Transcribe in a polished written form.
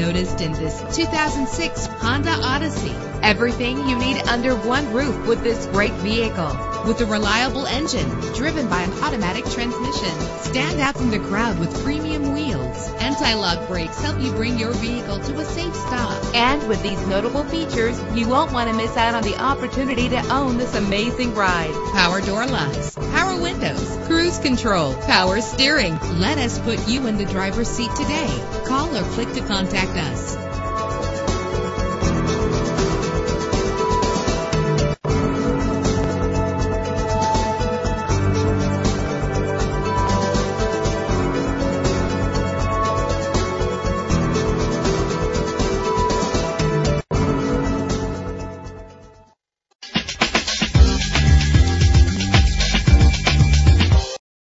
noticed in this 2006 Honda Odyssey. Everything you need under one roof with this great vehicle. With a reliable engine driven by an automatic transmission, stand out from the crowd with premium wheels. Anti-lock brakes help you bring your vehicle to a safe stop. And with these notable features, you won't want to miss out on the opportunity to own this amazing ride. Power door locks, power windows, cruise control, power steering. Let us put you in the driver's seat today. Call or click to contact us.